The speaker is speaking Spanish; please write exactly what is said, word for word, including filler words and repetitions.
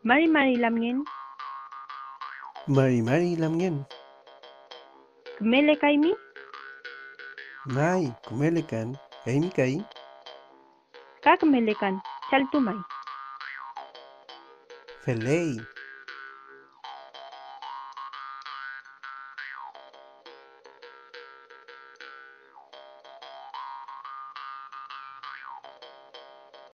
Mari Mari Lamien, Mari Mari Lamien, Kmele Kaimi, Mai, Kumelekan, Kaimi Kai, Kakmelekan, Chaltumay, Felei,